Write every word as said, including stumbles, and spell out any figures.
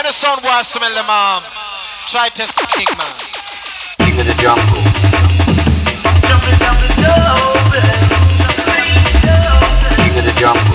the sound boy smell them arm. Try test the king man. King of the jungle. Jumping down the door, King of the jungle.